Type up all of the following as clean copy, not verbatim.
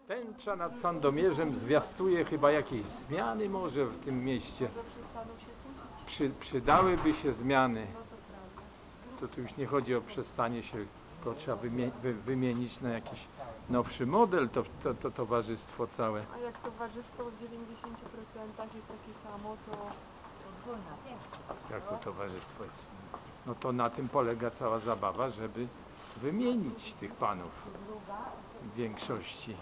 Tęcza nad Sandomierzem zwiastuje chyba jakieś zmiany może w tym mieście. Może przestaną się kłócić? Przydałyby się zmiany. No to prawda. To tu już nie chodzi o przestanie się, tylko trzeba wymienić na jakiś nowszy model to towarzystwo całe. A jak towarzystwo w 90% jest takie samo, to... Podwójna, większa. Jak to towarzystwo jest? No to na tym polega cała zabawa, żeby wymienić tych panów w większości.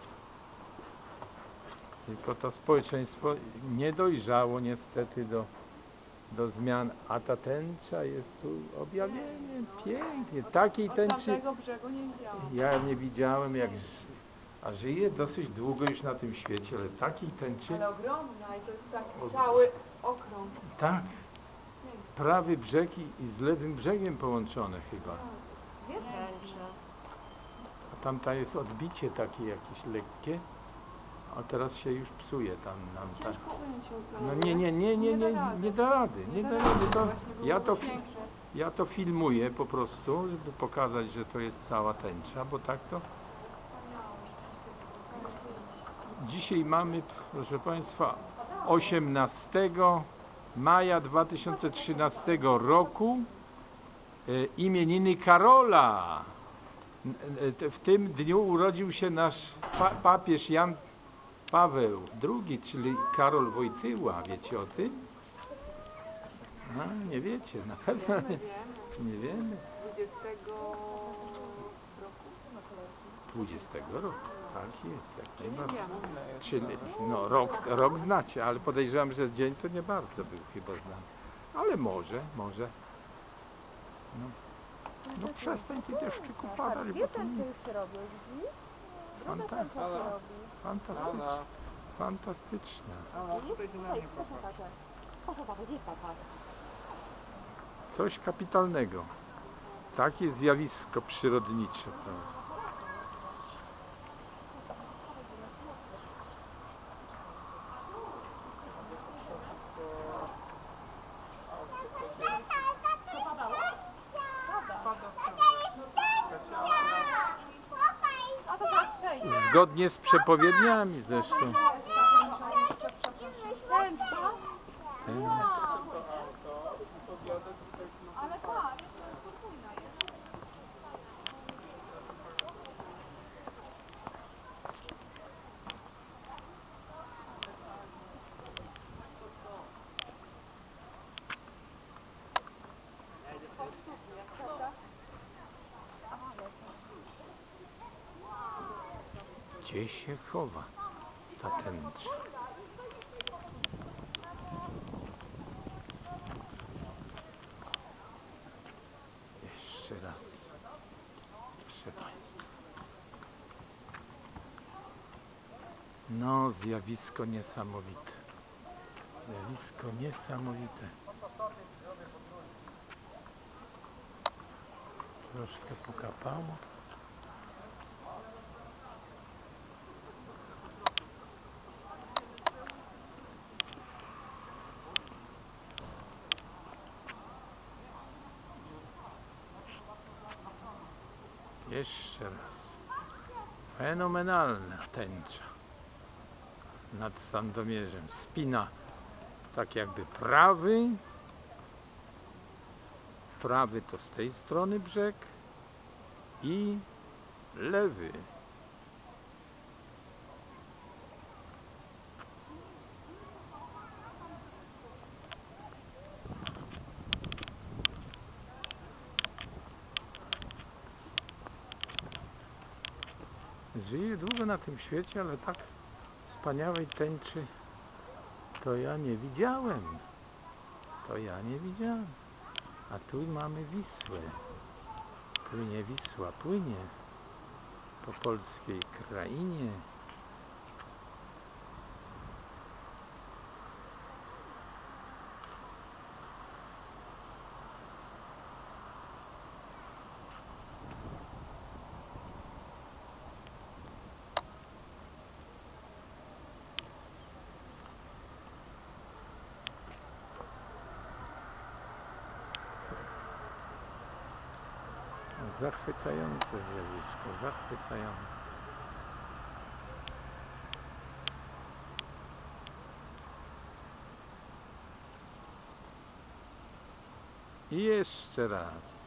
Tylko to społeczeństwo nie dojrzało niestety do zmian, a ta tęcza jest tu objawieniem pięknie. Takiej Od tęczy tamtego brzegu nie widziałam. ja nie widziałem, a żyję dosyć długo już na tym świecie, ale takiej tęczy, Ale ogromna i to jest tak cały okrąg. tak, prawy brzeg i z lewym brzegiem połączone chyba. Dwie tęcze. A tamta jest odbicie takie jakieś lekkie, a teraz się już psuje tam nam tak. Ciężko ująć ją No całą, nie da rady. To, Właśnie ja to filmuję po prostu, żeby pokazać, że to jest cała tęcza, bo tak to dzisiaj mamy, proszę Państwa, 18 maja 2013 roku imieniny Karola. W tym dniu urodził się nasz papież Jan Paweł II, czyli Karol Wojtyła. Wiecie o tym? A, nie wiecie, na pewno nie wiemy. 20 roku, tak jest, jak najbardziej. Czyli no, rok znacie, ale podejrzewam, że dzień to nie bardzo był chyba znany. Ale może. No przestań ty deszczyku padać, bo to nie... Fantastyczna. Coś kapitalnego. Takie zjawisko przyrodnicze, prawda? Zgodnie z przepowiedniami zresztą. Ale tak, podwójna jest. Gdzie się chowa ta tęcza? Jeszcze raz, proszę Państwa. No, zjawisko niesamowite. Zjawisko niesamowite. Troszkę pokapało. Jeszcze raz. Fenomenalna tęcza nad Sandomierzem. Spina tak jakby prawy to z tej strony brzeg i lewy. Żyję długo na tym świecie, ale tak wspaniałej tęczy to ja nie widziałem. A tu mamy Wisłę. Płynie Wisła, płynie po polskiej krainie. Zachwycające zjawisko, zachwycające. I jeszcze raz.